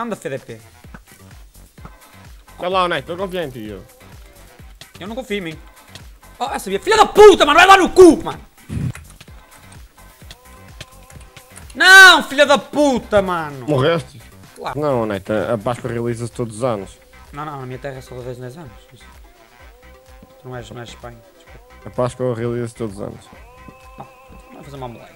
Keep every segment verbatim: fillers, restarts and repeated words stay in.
Anda, F D P. Olha lá, Neto, eu confio em ti. Eu, eu não confio em mim. Oh, eu sabia. Filha da puta, mano. Vai lá no cu, mano. Não, filha da puta, mano. Morreste? Claro. Não, Neto, a Páscoa realiza-se todos os anos. Não, não, na minha terra é só de dez em dez anos. Tu não és, não és Espanha. Desculpa. A Páscoa realiza-se todos os anos. Não, vai fazer uma moleque.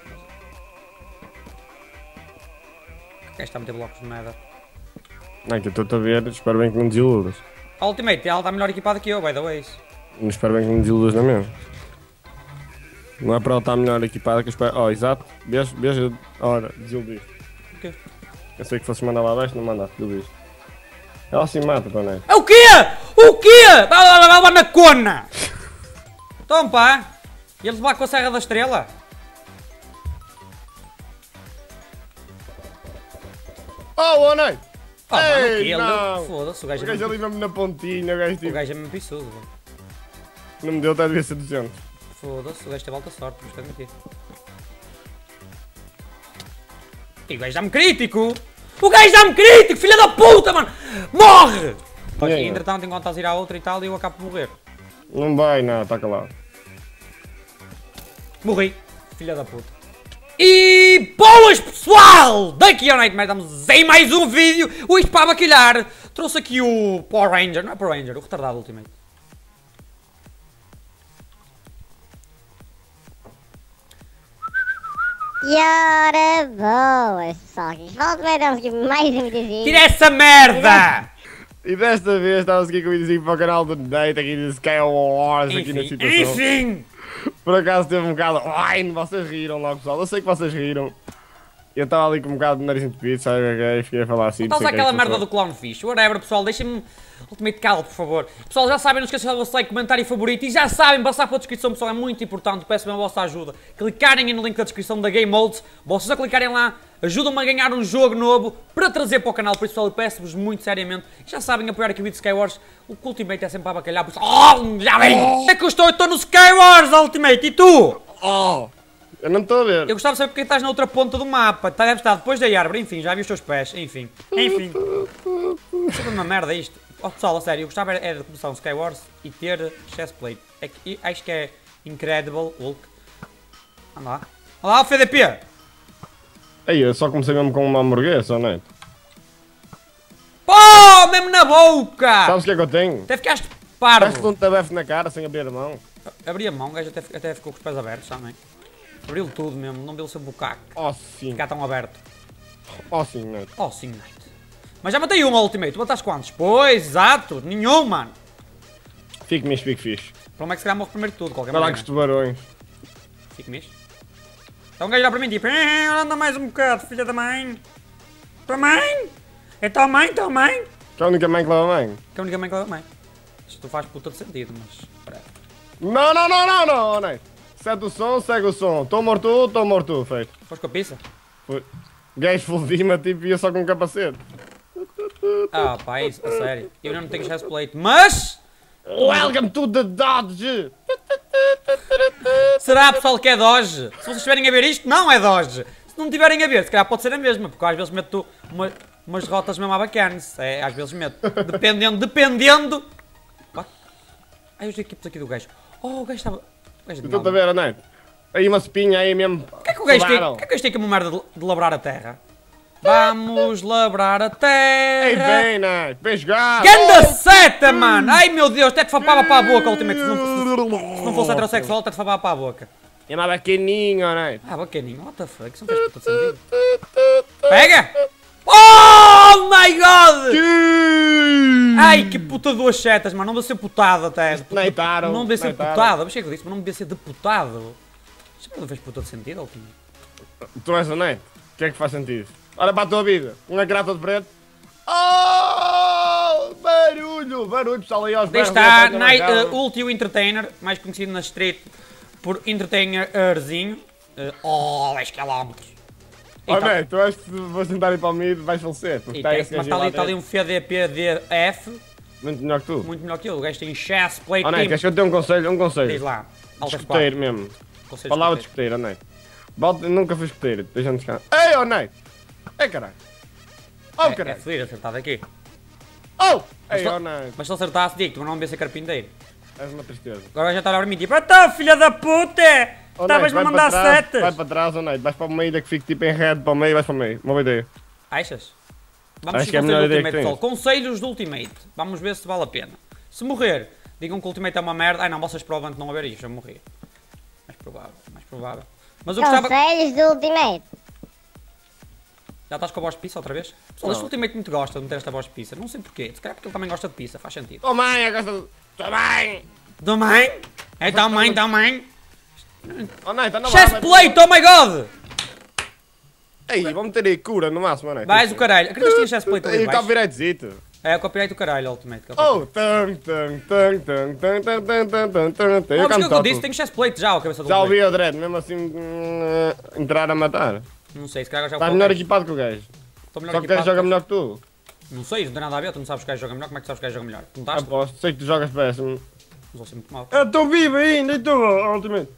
Quem está a meter blocos de merda? Neto, eu estou-te a ver, espero bem que não desiludas. A Ultimate, ela está melhor equipada que eu, by the way. Não espero bem que não desiludas na mesma. Não é para ela estar melhor equipada que eu espero. Oh, exato. Beijo, beijo. Ora, desiludiste. O quê? Eu sei que fosses mandar lá abaixo, não mandaste, desiludiste. Ela se mata, pá, Neto. É o quê? O quê? Vai lá, vai lá na cona! Então, pá. E eles vão com a Serra da Estrela? Oh, oh, Neto! Oh, mano, Ei, aquele. não. Foda-se, o O gajo é gajo ali mesmo... mesmo na pontinha, o gajo O tipo... gajo é mesmo pissudo, velho. Não me deu, até devia ser duzentos. Foda-se, o gajo teve alta sorte, mas está aqui. E o gajo dá-me crítico! O gajo dá-me crítico, filha da puta, mano! Morre! Mas, aí, entretanto, enquanto estás a ir à outra e tal, eu acabo de morrer. Não vai, não, está calado. Morri, filha da puta. E boas, pessoal! Daqui ao Nightmare estamos em mais um vídeo. O isto para abacalhar. Trouxe aqui o Power Ranger, não é Power Ranger, o retardado Ultimate. E ora boas, pessoal, aqui volta vai dar aqui mais um videozinho. Tira essa merda! E desta vez estávamos aqui com o videozinho para o canal do Nate, aqui de Skywars, aqui na Enfim, situação. enfim! Por acaso teve um bocado... Ai, vocês riram logo, pessoal, eu sei que vocês riram. Eu estava ali com um bocado de nariz entupido, sabe o que é? Fiquei a falar assim. Estás aquela merda do Clownfish, whatever, pessoal, deixem-me Ultimate calo, por favor. Pessoal, já sabem, não esqueçam de like, comentário e favorito. E já sabem, passar pela descrição, pessoal, é muito importante. Peço-me a vossa ajuda. Clicarem no link da descrição da Game Modes. Vocês a clicarem lá, ajudam-me a ganhar um jogo novo para trazer para o canal. Por isso, pessoal, eu peço-vos muito seriamente. Já sabem, apoiar aqui o vídeo de Skywars. O Ultimate é sempre para bacalhar. Por isso, oh, já vem! É que eu estou, eu estou no Skywars, Ultimate. E tu? Oh! Eu não estou a ver. Eu gostava de saber porque estás na outra ponta do mapa. Deve estar depois da árvore. Enfim, já vi os teus pés. Enfim. Enfim. Isso é uma merda isto. Oh, pessoal, a sério, eu gostava é de começar um Skywars e ter chestplate. É que, acho que é Incredible Hulk. Anda lá. Olha lá o F D P. Aí, eu só comecei mesmo com uma hamburguesa, ou não é? Pô, mesmo na boca. Sabes o que é que eu tenho? Até ficaste parvo. Parece um tabefe na cara sem abrir a mão. Abri a mão, o gajo até, até ficou com os pés abertos também. Abriu tudo mesmo, não deu-lhe o seu bucaque. Oh sim. Ficar tão aberto. Oh sim, Neto. Oh sim, Knight. Mas já matei um Ultimate, tu mataste quantos? Pois, exato, nenhum, mano. Fique misto, fique fixe. Para o Max se calhar morre primeiro de tudo, qualquer Vai lá com maneira. os tubarões. Fique misto. Então um gajo lá para mim tipo, "Eh, anda mais um bocado, filha da mãe. Tua mãe? É tua mãe, tua mãe? Que é a única mãe que leva mãe. Que é a única mãe que leva mãe. Isto faz puta de sentido, mas... Espera. Não, não, não, não, não, Neto. Segue o som, segue o som. Estou morto, estou morto, feito. Foste com a pizza? Foi. Gajo full dima, tipo, ia só com um capacete. Ah, pá, é isso, a sério. Eu não tenho chestplate, mas... Welcome to the Dodge! Será, pessoal, que é Doge? Se vocês estiverem a ver isto, não é Doge. Se não estiverem a ver, se calhar pode ser a mesma, porque às vezes meto uma, umas rotas mesmo à bacanas. É, às vezes meto. Dependendo, dependendo... What? Ai, os equipes aqui do gajo. Oh, o gajo estava... O gajo de Estou-te a mal. ver, Neto. Aí uma espinha, aí mesmo. O que é que o gajo tem? Sobraram. O que é que o gajo tem como uma merda de, de labrar a terra? Vamos labrar a terra. Ei, bem, Neto. Bem jogado. Ganda seta, mano! Ai meu Deus, até te fapava para a boca, Ultimate. Se não, se, se não fosse heterossexual, até te fapava para a boca. É mais bacaninho, Neto. Ah, bacaninho, what the fuck? Isso não faz puta sentido. Pega! Oh my god! Ai, que puta duas setas, mano. Não devia ser putado até. Neitaram, Não devia ser neitaram. putado. Mas o que é que eu disse? Mas não devia ser deputado. Isto não fez puta de sentido, Ultimate. Tu és o Neto. O que é que faz sentido? Olha para a tua vida. Uma grata de preto. Oh! Barulho! Barulho, pessoal, aí aos Daí berros, está aí, Night, aí, uh, Ulti o Entertainer, mais conhecido na street por Entertainerzinho. Uh, oh, dez quilómetros. Oh, Então- Neto, tu acho que se vais tentar ir para o mid, vais falecer. Porque E está tem- esse mas gajo está ali, lá está ali um dentro. F D P D F, Muito melhor que tu. muito melhor que ele. O gajo tem chess, plate, Oh, Neto, team. queres que eu te dê um conselho? Um conselho. Diz lá. Alta Escoteiro mesmo. Conselho Palavra de escoteiro. escoteiro, oh, Neto. Volta, nunca fui escoteiro. Deixa-me descansar. Ei, oh, Neto. Ei, caralho. Oh, É, é caralho! feliz acertar daqui. Oh! Mas Ei, só- oh, não. Mas se eu acertasse, digo, tu não devia ser carpinteiro. És uma tristeza. Agora já está a olhar para mim tipo, então filha da puta! Oh, Estavas-me a Nate, vai mandar para trás, setas! Vai para trás, oh, Nate. Vais para o meio, da que fique tipo em red para o meio, vais para o meio. Uma boa ideia. Achas? Vamos Acho seguir que é a conselhos melhor do ideia que Ultimate, tens. pessoal. Conselhos do Ultimate. Vamos ver se vale a pena. Se morrer, digam que o Ultimate é uma merda. Ai não, vocês provavelmente não a ver isto, eu morri. Mais provável, mais provável. Mas eu gostava... Conselhos do Ultimate. Já estás com a voz de pizza outra vez? Pessoal, este Não. Ultimate muito gosta de meter esta voz de pizza. Não sei porquê. Se calhar porque ele também gosta de pizza, faz sentido. Oh, mãe, eu gosto de... Tua mãe! Também? É também, também. Oh, Nate, não Chest plate, oh my god! Ei, vamos meter aí cura no máximo, Nate. Vais o caralho. Acreditas que tinha chest plate ali E o baixo? copyrightezito. É o copyright do caralho, Ultimate. que é o Oh, tung, tung, tung, tung, tung, tung, tung, tung, tung, tung, tung. Oh, Eu mas o que canto eu disse? tudo. Tenho chest plate já, a cabeça do Já Ultimate. ouvi o Dredd, mesmo assim hum, entrar a matar. Não sei, se calhar já Estás melhor equipado que o gajo. Estou melhor Só que o gajo equipado. joga melhor que tu. Não sei, isso não tem nada a ver, tu não sabes que o gajo joga melhor, como é que tu sabes que o gajo joga melhor? Perguntaste? Aposto, sei que tu jogas péssimo. Não sou assim muito mal. Eu estou vivo ainda e tu, ultimamente.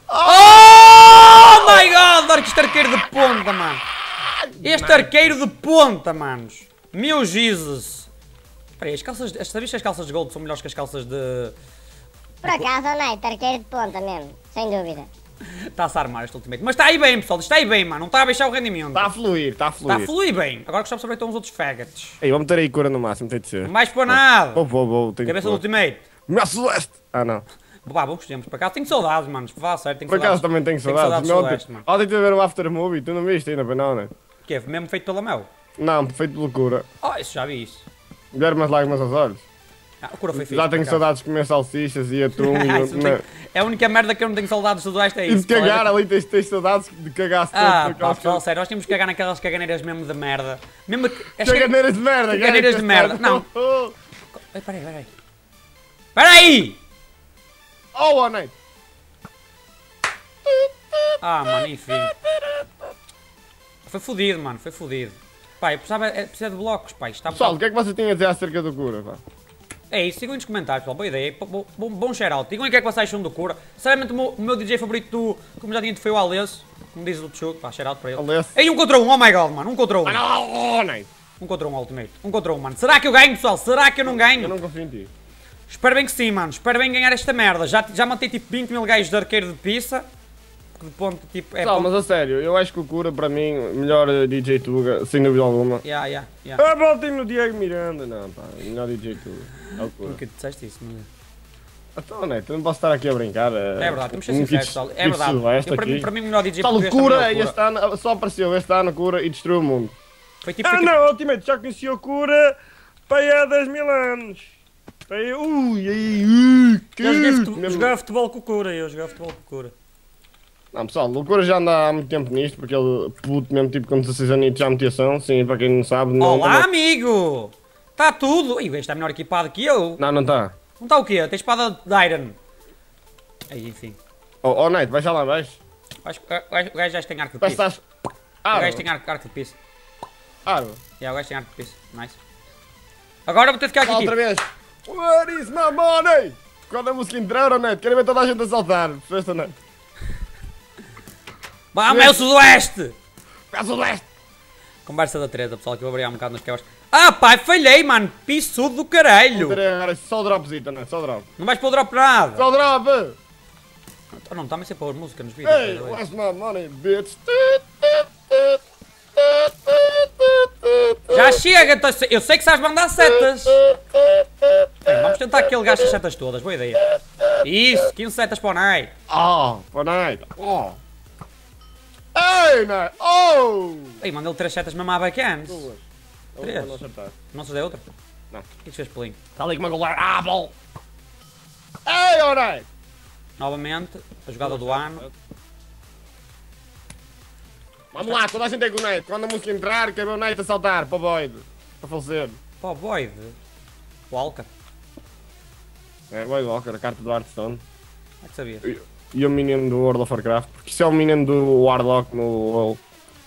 Oh my god, olha que este arqueiro de ponta, mano. Este arqueiro de ponta, manos. Meu Jesus. Espera aí, as calças, as- sabias que as calças de gold são melhores que as calças de... Por acaso, oh, Nate, arqueiro de ponta mesmo. Sem dúvida. Está-se a armar este ultimate. Mas está aí bem, pessoal, está aí bem, mano. Não está a baixar o rendimento. Está a fluir, está a Está a fluir. fluir bem. Agora gostava de saber então os outros faggots. Ei, vamos ter aí cura no máximo, tem de ser. Não vais pôr nada. Vou, vou, vou. tenho que Cabeça do pôr. ultimate. Meu Celeste! Ah, não. Pá, bons tempos. Por acaso tenho saudades, mano. Vá, sério, tenho Por saudades. acaso também tenho Tenho saudades. saudades Não, do Celeste, mano. ontem tive a ver o After Movie, tu não viste ainda, pois não, né? Que é mesmo feito pela Mel. Não, feito de loucura. Oh, isso já vi isso. Deram umas lágrimas aos olhos. Ah, o cura foi fixe. Já por tenho acaso. saudades de comer salsichas e atum e... Isso não tem- É a única merda que eu não tenho saudades do resto, é E isso. de cagar Olha. ali, tens, tens saudades de cagar-se todo. Ah, por pá, aquelas pessoal, coisas. sério, nós temos que cagar naquelas caganeiras mesmo de merda. Mesmo que... as Caganeiras de merda, cara, Caganeiras de que merda, estás- não. Ei, peraí, peraí. Peraí! Oh, oh, Nate. Ah, mano, enfim. Foi fodido, mano, foi fodido. Pá, eu precisava, é, precisa de blocos, pá, isto está Pessoal, o que é que você tinha a dizer acerca do cura, pá? É isso, sigam aí nos comentários, pessoal, boa ideia, bom, bom, bom shout-out. Digam aí o que é que vocês acham do cura. Sinceramente, o meu, o meu D J favorito, do, como já tinha dito, foi o Alesso. Como diz o Tchuco, pá, shout-out para ele. Alesso. Ei, um contra um, oh my god, mano, um contra um. Ah, não, oh, Nate. Um contra um, Ultimate. Um contra um, mano. Será que eu ganho, pessoal? Será que eu não ganho? Eu não confio em ti. Espero bem que sim, mano. Espero bem ganhar esta merda. Já, já matei tipo vinte mil gajos de arqueiro de pizza. De ponto, tipo, é Pessoal, ponto... mas a sério, eu acho que o cura, para mim, melhor eh, D J Tuga, sem dúvida alguma. Yeah, yeah, yeah. Ah, voltem no Diego Miranda. Não, pá, melhor D J Tuga. É o cura. Nunca disseste isso, mas... Então, Neto, eu não posso estar aqui a brincar. É verdade, temos que ser um sinceros, kit- pessoal. É kit verdade. Silvestre Eu, para, mim, aqui. para mim, o melhor D J Tal, o português cura, também é o este ano, só apareceu este ano, cura e destruiu o mundo. Foi tipo... Ah, Foi tipo... não, Ultimate, já conheci o cura para aí há dez mil anos. Para aí, ui, aí, ui, que... Eu joguei futebol, Mesmo- jogava futebol com o cura, eu jogava futebol com o cura. Não, pessoal, o cura já anda há muito tempo nisto, porque ele, puto mesmo, tipo, com dezasseis anos já metia ação, sim, para quem não sabe. Não, Olá, também- amigo! Está tudo! Ih, o gajo está melhor equipado que eu. Não, não está. Não está o quê? Tem espada de Iron. Aí, enfim. Oh, oh Neto, vai já lá abaixo. Acho que o gajo- o gajo já tem arco de Parece que pizza. estás... O Aro, gajo tem arco, arco de pizza. aro. Yeah, o gajo tem arco de pizza. Nice. Agora vou ter de ficar aqui. Outra vez. Where is my money? Quando a música entrar, oh Neto, quero ver toda a gente a saltar. Percebeste, Neto? Vamos, é o Sudoeste! Peço o leste. Conversa da treta, pessoal, que eu vou abrir um bocado nas quebras. Ah, pai, falhei, mano! Pissudo do caralho! Agora só o dropzito, Neto, só o drop. Não vais pôr drop nada! Só o drop. Oh, não, também sei pôr música nos vídeos. Hey, by the way. where's my money, bitch? Já chega, então, eu sei que sabes mandar setas. Bem, vamos tentar que ele gaste as setas todas, boa ideia. Isso, quinze setas para o Nai. Oh, for night. Oh. Hey, Neto. Oh. Ei, manda ele três setas mesmo à bacanas. Duas. Três. Eu vou acertar. Não se deu outra? Não. O que é que fez pelinho? Está ali com uma goleira. Ah, bom. Hey, oh, Neto. Novamente, a jogada do ano. Vamos lá, toda a gente tem com o Neto. Quando a música entrar, quer ver o Neto a saltar para o Boyd. Para falecer. Pô, Boyd. Walker. É, Boyd Walker, a carta do Hearthstone. Como é que sabia? E- E o menino do World of Warcraft. Porque isso é o menino do Warlock no WoW.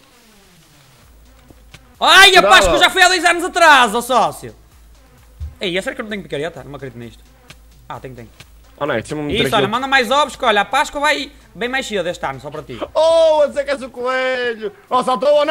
Ai, a Bravo. Páscoa já foi há dois anos atrás, ó sócio. Ei, é sério que eu não tenho picareta? Não me acredito nisto. Ah, tenho, tenho. Oh, Neto, chama-me Isso, olha, manda mais ovos que olha, a Páscoa vai bem mais cedo este ano, só para ti. Oh, a dizer que és o coelho! Oh, saltou, oh, Neto!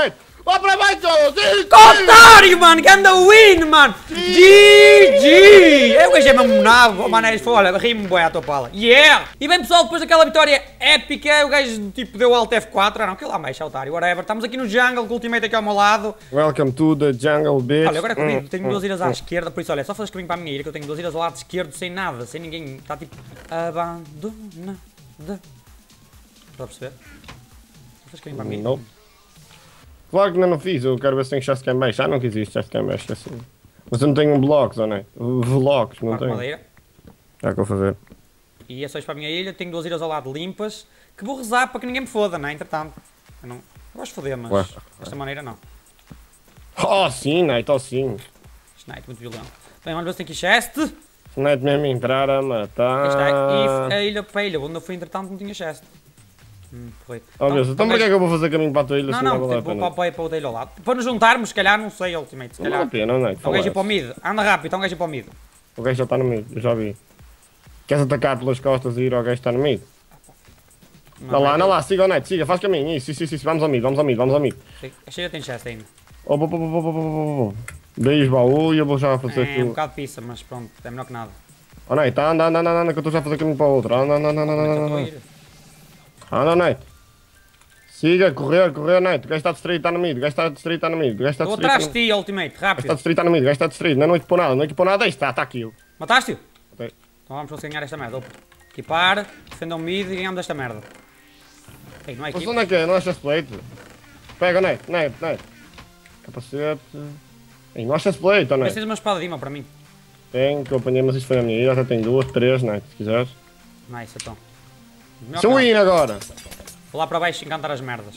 Vai para baixo! Sim, sim. Otário, mano! Ganda win, mano! G G! Eu gajo é mesmo nabo, mano, é, olha, ri-me bué à tua pala. Yeah! E bem pessoal, depois daquela vitória épica, o gajo tipo deu Alt F quatro, ah não, aquilo lá mais, otário, whatever. Estamos aqui no jungle, com o ultimate aqui ao meu lado. Welcome to the jungle, bitch. Olha, agora comigo, tenho duas ilhas à esquerda, por isso olha, é só fazer caminho para a minha ilha, que eu tenho duas ilhas ao lado esquerdo, sem nada, sem ninguém, está tipo, abandonada. Estás a perceber? Faz caminho para a minha ilha. Nope. Claro que ainda não fiz, eu quero ver se tem chest cam baixo. Ah, não que existe chest cam baixo, assim. Mas eu não tenho um blocos, ou não é? Vlogs, não Marco tenho. madeira. Já que eu vou fazer. E é só isto para a minha ilha, tenho duas ilhas ao lado limpas, que vou rezar para que ninguém me foda, não é? Entretanto. Eu, não, eu gosto de foder, mas Ué. desta maneira não. Oh sim, Night, oh sim. Snipe, muito violento. Bem, vamos ver se tem aqui chest. Night mesmo entrar a Aqui matar. está. E a ilha para a ilha, onde eu fui entretanto não tinha chest. Hum, porreiro. Oh Deus, então para que é que eu vou fazer caminho para a tua ilha Não, se não, vale a tipo, pena? vou para, para o dele ao lado. Para nos juntarmos, se calhar, não sei, ultimate, se Não vale calhar. a pena, Night. Então um gajo ir para o mid. Anda rápido, então um gajo ir para o mid. O gajo já está no mid, eu já vi. Queres atacar pelas costas e ir ao gajo que está no mid? Anda lá, anda lá, siga o Night, siga, faz caminho. Isso, isso, isso, isso, vamos ao mid, vamos ao mid, vamos ao mid. A cheia tem chest ainda. Oh, oh, oh, oh, oh, oh, oh. Daí os baú e eu vou já fazer É um aquilo. bocado de pizza, mas pronto, é melhor que nada. Oh Night, anda, anda, anda, anda, que eu estou já a fazer caminho para o outro. Anda, anda, anda, anda, Onde é que eu anda, estou a anda. ir? Anda, Night. Siga, correr, correr, Night. O gajo está distraído, está no mid. O gajo está distraído, está no mid. O gajo está Estou distraído. atrás de ti, ultimate, Está rápido. distraído, está no mid. O gajo está distraído. Não é equipou nada, não equipou nada. Aí está, está aqui. Mataste-o? Ok. Então vamos conseguir ganhar esta merda. Opa. Equipar, defender o mid e ganhamos esta merda. Ei, não é Mas equipe. onde é que é? Não é chestplate? Pega, Night, Night, Night. Capacete. Ei, não é chestplate, oh, Mas Night. tens uma espada de imã para mim. Tenho, que eu apanhei, mas isto foi na minha ilha. Até tenho duas, três, Night, se quiseres. Nice, então. Melhor Sou que win agora. não. Vou lá para baixo encantar as merdas.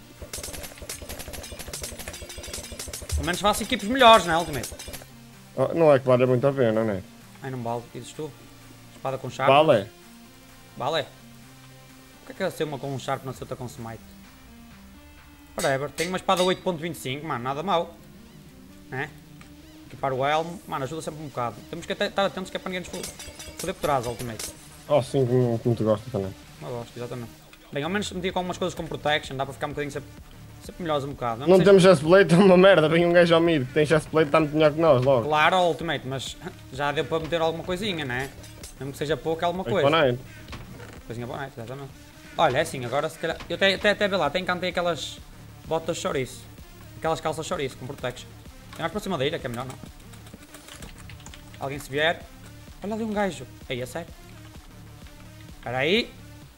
Pelo menos faço equipes melhores, não é, ultimate? Oh, não é que vale muito a pena, Night. Ai, não vale. Dizes tu? Espada com sharp. Vale. Vale. Por que é que ser uma com um sharp na outra com smite? Whatever. Tenho uma espada oito ponto vinte e cinco, mano. Nada mal. Né? Equipar o elmo. Mano, ajuda sempre um bocado. Temos que estar atentos que é para ninguém nos foder por trás, ultimate. Oh, sim, como, como tu gostas também. Não gosto, exatamente. Bem, ao menos meti com algumas coisas com protection. Dá para ficar um bocadinho sempre, sempre melhores um bocado. Não temos chestplate, é uma merda. Vem um gajo ao mid que tem chestplate, está muito melhor que nós, logo. Claro, ultimate, mas já deu para meter alguma coisinha, né? Mesmo que seja pouco, é alguma Mas coisa. para Night. Coisinha boa, né? Exatamente. Olha, é assim, agora se calhar. Eu até, até, até vê lá, até encantei aquelas botas chouriço. Aquelas calças chouriço com protection. Tem mais para cima da ilha, que é melhor, não? Alguém se vier. Olha ali um gajo. Aí, é sério. Espera aí.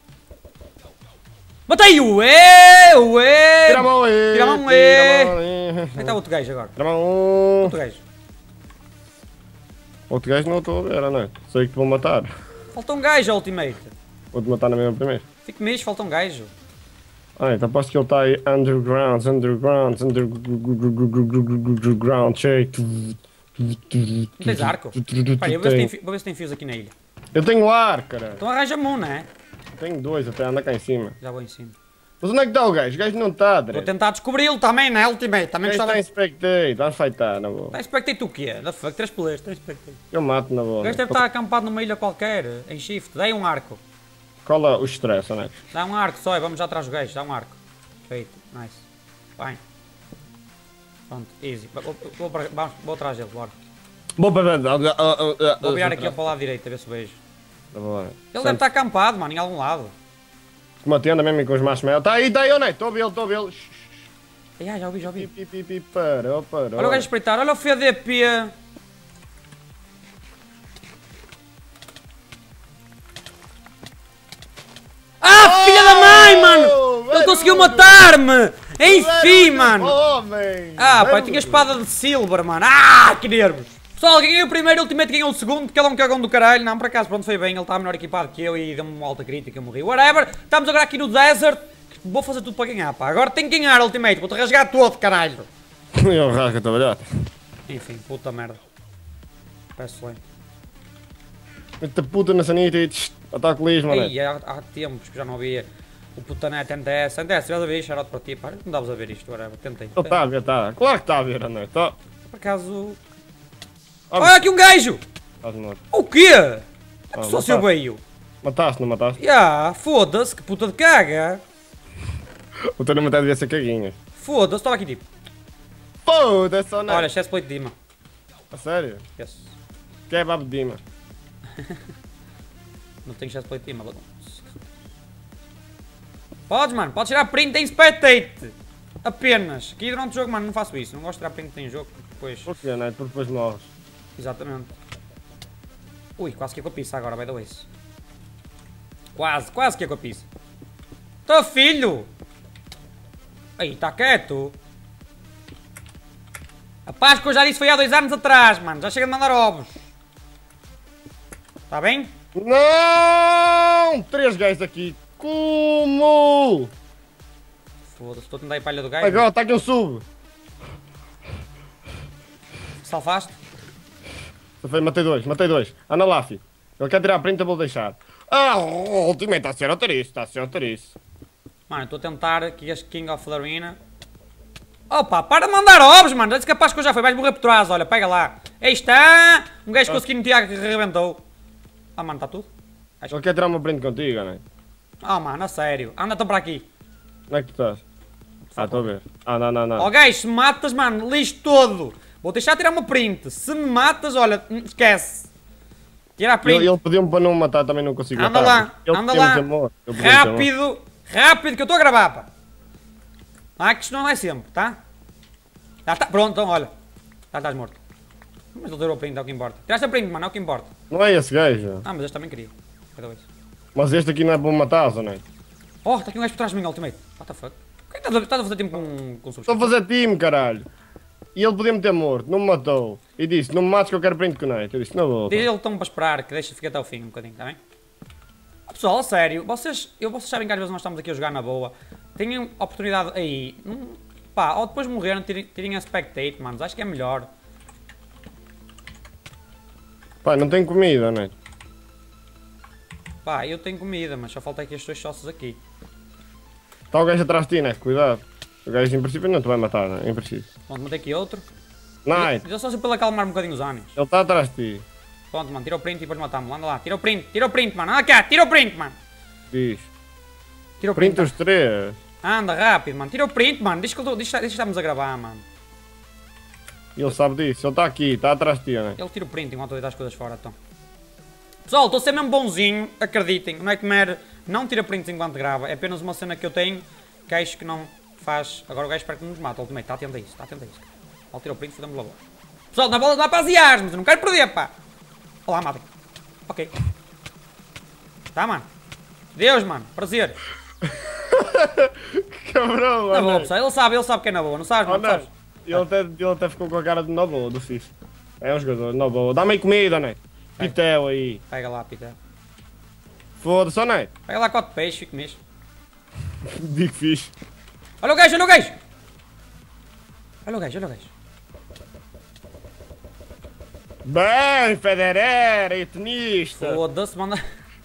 Matei-o! Ué! Ué! Tira a mão aí! Tira a mão tira aí! a mão aí. Onde é que está o outro gajo agora? Tira a mão. Outro gajo. Outro gajo não estou a ver, não é? Sei que te vou matar. Falta um gajo, ultimate. Vou-te matar na mesma primeira. Fico mesmo, falta um gajo. Ah, então aposto que ele está aí underground, underground, underground, cheio. Não tens arco? Espera aí, vou ver se tem fi- vou ver se tem fios aqui na ilha. Eu tenho ar, cara. Então arranja-me um, né? Tenho dois, até anda cá em cima. Já vou em cima. Mas onde é que está o gajo? O gajo não está, André. Vou tentar descobri-lo também, né, ultimate? Também O gajo gostava... está em spectate, vamos fightar, na boa. Está em spectate o quê? Da fuck, três players, três spectate. Eu mato na boa. O gajo deve estar acampado numa ilha qualquer, em shift. Dá um arco. Cola o stress, não é? Dá um arco só, e vamos já atrás do gajo. Dá um arco. Feito, nice. Bem. Pronto, easy. Vou, vou, vou, para- vamos, vou atrás dele, bora. Vou para Vou virar aqui para o lado direito, a ver se vejo. Ele Ele deve estar acampado, mano, em algum lado. Com uma tenda mesmo e com os marshmallows. Está aí, está aí, onde é? Estou a vê-lo, estou a vê-lo. Ai, ai, já ouvi, já ouvi. Pi, pi, pi, parou, parou. Olha o gajo espreitar, olha o F D P. Ah, filha da mãe, mano! Ele conseguiu matar-me! Enfim, mano! Homem! Ah, pá, eu tinha espada de silver, mano. Ah, que nervos! Pessoal, ganhei o primeiro, o ultimate ganhou o segundo, porque ele é um cagão do caralho. Não, por acaso, pronto, foi bem, ele está melhor equipado que eu e deu-me uma alta crítica, eu morri. Whatever, estamos agora aqui no desert. Vou fazer tudo para ganhar, pá. Agora tenho que ganhar, ultimate, vou-te rasgar todo, caralho. Eu rasgo a trabalhar. Enfim, puta merda. Peço lento. Muita puta na sanita e ataque liso, mano. Ei, há, há tempos que já não havia o putanete N T S. N T S, já a ver, shout para ti, pá. Não davas a ver isto, whatever, tentei. Ele está a ver, está. Claro que está a ver, não é? Tá. Por acaso... Ah, Olha aqui um gajo! Estás morto. O quê? É Ah, só seu mataste. veio. Mataste, não mataste? Ya, foda-se, que puta de caga. O teu nome até devia ser caguinhas. Foda-se, estava aqui tipo. Foda-se, ou não? Olha, chestplate de Dima. A sério? Yes. Kebab de Dima. Não tenho chestplate de Dima, bagunça. Podes, mano, podes tirar print em spectate. Apenas. Aqui durante o jogo, mano, não faço isso. Não gosto de tirar print em jogo, porque depois... Porquê, não é? Porque depois morres. Exatamente. Ui, quase que é com a pizza agora, by the way. Quase, quase que é com a pizza. Tô filho! Aí, tá quieto. A Páscoa eu já disse foi há dois anos atrás, mano. Já chega de mandar ovos. Tá bem? Não! Três gajos aqui. Como? Foda-se, estou a tentar ir para a ilha do gajo. Agora, está aqui um sub. Salvaste? Matei dois, matei dois. Anda lá, filho. Ele quer tirar a print, eu vou deixar. Ah, o Ultimate está a ser otoriço, está a ser otoriço. Mano, estou a tentar aqui este King of the Arena. Opa, para de mandar ovos, mano. Já disse que a Páscoa já foi. Vais morrer por trás, olha, pega lá. Aí está. Um gajo conseguiu no Tiago que arrebentou. Ah, mano, está tudo? Ele quer tirar uma print contigo, não é? Ah, mano, a sério. Anda, estão para aqui. Onde é que tu estás? Ah, estou a ver. Ah, não, não, não. Ó, gajo, se me matas, mano, lixo todo. Vou deixar tirar uma print. Se me matas, olha, esquece. Tira a print. Ele, ele pediu-me para não matar, também não consigo Anda matar. lá, Ele anda pediu-me lá. ter morto. Ele pediu-me ter morto. Rápido, rápido, que eu estou a gravar, pá. Ah, que isto não é sempre, tá? Já está, pronto, então, olha. Já estás morto. Mas ele tirou a print, é o que importa. Tiraste a print, mano, é o que importa. Não é esse gajo. Ah, mas este também queria. Cada vez. Mas este aqui não é para me matar, não é? Oh, está aqui um gajo por trás de mim, Ultimate. What the fuck? Por que estás a fazer tempo com, com Estou a fazer time, caralho. E ele podia-me ter morto, não me matou. E disse, não me mates que eu quero print connect. Eu disse, não vou. Diz ele então para esperar, que deixa ficar até o fim um bocadinho, está bem? Oh, pessoal, a sério, vocês, eu, vocês sabem que às vezes nós estamos aqui a jogar na boa. Tenham oportunidade aí. Não, pá, ou depois morreram, tirem, tirem a spectate, manos. Acho que é melhor. Pá, não tenho comida, não é? Pá, eu tenho comida, mas só falta aqui estes dois sócios aqui. Está o gajo atrás de ti, né? Cuidado. O gajo em princípio não te vai matar, não é? Em princípio. Pronto, matei aqui outro. Nice. Já só se pelo acalmar um bocadinho os ânimos. Ele está atrás de ti. Pronto, mano, tira o print e depois matamos. Anda lá, tira o print, tira o print, mano. Anda cá, tira o print, mano. Diz. Tira o print. Print os três. Anda rápido, mano. Tira o print, mano. Deixa que eu tô, deixa, deixa estamos a gravar, mano. Ele sabe disso. Ele está aqui, está atrás de ti, não é? Ele tira o print enquanto eu deito as coisas fora, então. Pessoal, estou a ser mesmo bonzinho, acreditem. O Nightmare não tira prints enquanto grava. É apenas uma cena que eu tenho que acho que não faz. Agora o gajo espera que nos mate. O Ultimate, está atento a isso, está atento a isso. Ele tira o print e fodemos logo. Pessoal, na bola dá para as mas eu não quero perder, pá. Olá, matem. Ok. Tá, mano. Deus, mano. Prazer. Cabrão, Na mano. boa, pessoal. Ele sabe, ele sabe que é na boa. Não sabes, Oh, mano? não. Sabes? Ele, até, ele até ficou com a cara de na boa, do FIFA. É um jogador, na boa. Dá-me aí comida, não é? Pitel aí. Pega lá, Peter. Foda-se, não é? Pega lá quatro peixes e comes. Digo fixe. Olha o gajo, olha o gajo. Olha o gajo, olha o gajo. Bem, Federer, e tenista. Foda-se, manda.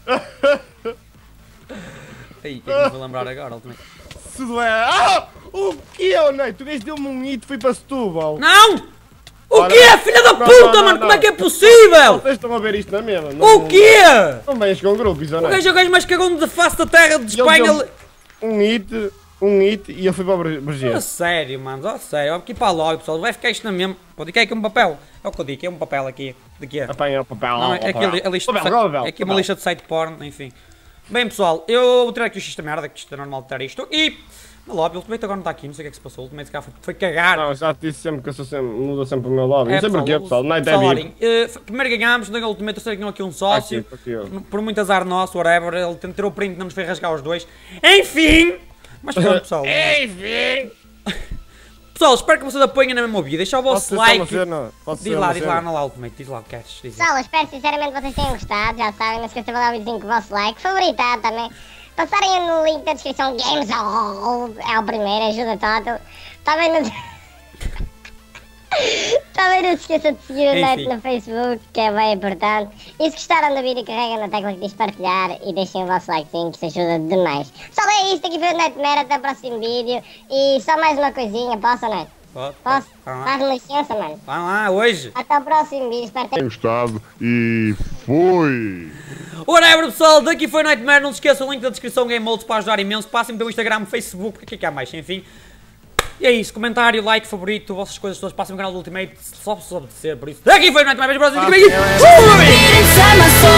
Aí, quem é que me vou lembrar agora, Ultimate? Se doer. Ah! O que é, não é? Tu gajo deu-me um hit, fui para Setúbal. Não! O Ora, quê, filha da não, puta, não, não, mano? não. Como é que é possível? Vocês estão a ver isto na mesma? Não, O quê? Não venhas com grupos, não O é? gajo é o gajo mais cagão de face da terra de Ele Espanha. deu-me Um hit, um hit e eu fui para o Brasil. A sério, mano, a sério. Vamos aqui para logo, pessoal. Vai ficar isto na mesma. Pode ficar aqui um papel. É o que eu digo, é um papel aqui. De quê? Apanha o papel. Não, é, é, aqui, é, lixa de Papel, site- papel, é aqui uma papel. lixa de site porn, enfim. Bem, pessoal, eu vou tirar aqui o X da merda, que isto é normal de ter isto. E na lobby, o Ultimate agora não está aqui, não sei o que é que se passou. O Ultimate cá foi, foi cagar. Não, já te disse sempre que eu sou sempre, muda sempre o meu lobby. É, Não sei porquê, pessoal. Não é pessoal, até olhem, eh, primeiro ganhámos, no Ultimate, eu sei que tinham aqui um sócio. Aqui, aqui, ó. Por muito azar nosso, whatever, ele tirou o print, não nos fez rasgar os dois. Enfim! Mas pronto, pessoal. Enfim! Pessoal, espero que vocês apoiem na mesma vídeo. Deixa o vosso like. Diz lá, diz lá, anda lá, Ultimate, diz lá o que queres. Diz lá. Pessoal, espero sinceramente que vocês tenham gostado. Já sabem, não se esqueçam de dar o videozinho com o vosso like. Favoritar também. Passarem no link da descrição Games All. É o primeiro, ajuda tanto. Também não... Também não se esqueçam de seguir o Enfim. Net no Facebook, que é bem importante. E se gostaram do vídeo, carreguem na tecla que diz partilhar e deixem o vosso likezinho, que isso ajuda demais. Pessoal, é isto. Aqui foi o Nightmare. Até o próximo vídeo. E só mais uma coisinha. Posso, não é? Pode, Posso? Vai lá. Faz-me licença, mano. Vai lá, hoje. Até o próximo vídeo. Espero ter... gostado e fui! Whatever, pessoal, daqui foi Nightmare. Não se esqueçam, o link da descrição Game Modes para ajudar imenso. Passem pelo Instagram, Facebook, o que é que há mais? Enfim. E é isso, comentário, like, favorito, vossas coisas todas, passem no canal do Ultimate, só se obedecer, por isso. Daqui foi o Night Mais, próximo vídeo.